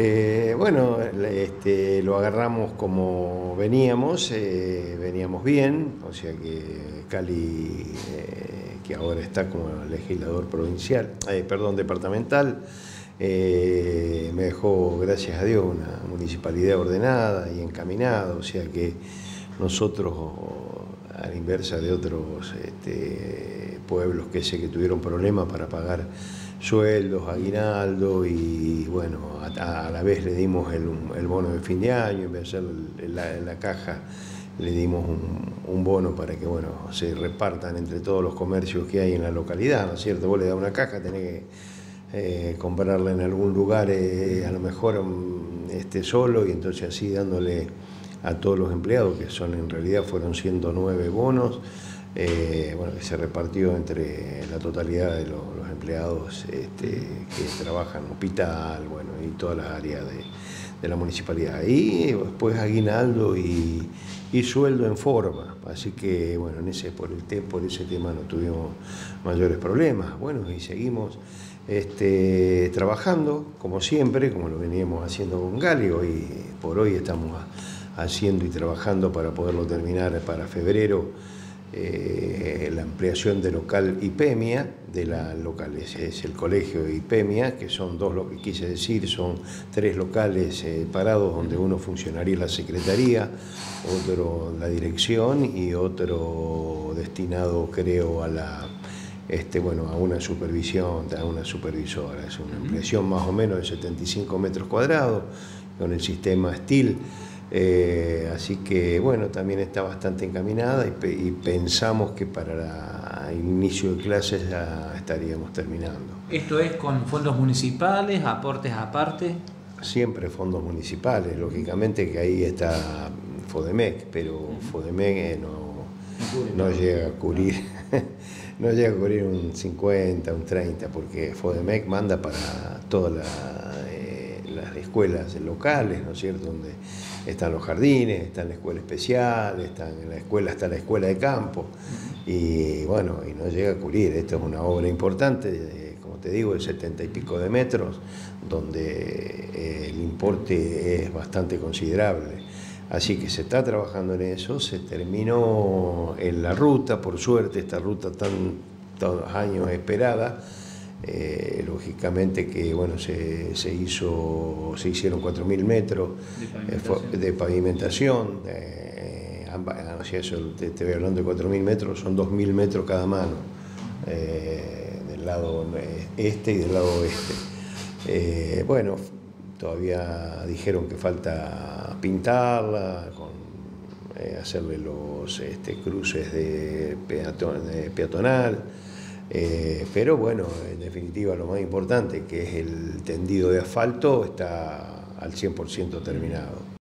Bueno, lo agarramos como veníamos, veníamos bien, o sea que Cali, que ahora está como legislador provincial, perdón, departamental, me dejó, gracias a Dios, una municipalidad ordenada y encaminada, o sea que nosotros, a la inversa de otros pueblos que sé que tuvieron problemas para pagar sueldos, aguinaldo, y bueno, a la vez le dimos el bono de fin de año, en vez de hacer la caja, le dimos un bono para que bueno, se repartan entre todos los comercios que hay en la localidad, ¿no es cierto? Vos le das una caja, tenés que comprarla en algún lugar, a lo mejor solo, y entonces así dándole a todos los empleados, que son en realidad fueron 109 bonos, bueno, que se repartió entre la totalidad de los empleados que trabajan en hospital, bueno, y todas las áreas de la municipalidad. Y después aguinaldo y sueldo en forma. Así que, bueno, por ese tema no tuvimos mayores problemas. Bueno, y seguimos trabajando, como siempre, como lo veníamos haciendo con Gali. Hoy por hoy estamos haciendo y trabajando para poderlo terminar para febrero. La ampliación de local IPEMIA, de la local es el colegio IPEMIA, que son dos, lo que quise decir, son tres locales parados donde uno funcionaría la secretaría, otro la dirección y otro destinado, creo, a la bueno, a una supervisión, a una supervisora. Es una ampliación más o menos de 75 metros cuadrados con el sistema STIL. Así que bueno, también está bastante encaminada y pensamos que para el inicio de clases ya estaríamos terminando. ¿Esto es con fondos municipales, aportes aparte? Siempre fondos municipales, lógicamente que ahí está Fodemec, pero Fodemec no llega a cubrir, no llega a cubrir un 50, un 30, porque Fodemec manda para todas las escuelas locales, ¿no es cierto?, donde están los jardines, está la escuela especial, está la escuela de campo, y bueno, y no llega a cubrir. Esto es una obra importante, como te digo, de 70 y pico de metros, donde el importe es bastante considerable. Así que se está trabajando en eso, se terminó en la ruta, por suerte, esta ruta tantos años esperada. Lógicamente que bueno, se hicieron 4.000 metros de pavimentación, o sea, eso te voy hablando de 4.000 metros, son 2.000 metros cada mano, del lado este y del lado oeste. Bueno, todavía dijeron que falta pintarla, hacerle los cruces de peatonal. Pero bueno, en definitiva lo más importante, que es el tendido de asfalto, está al 100% terminado.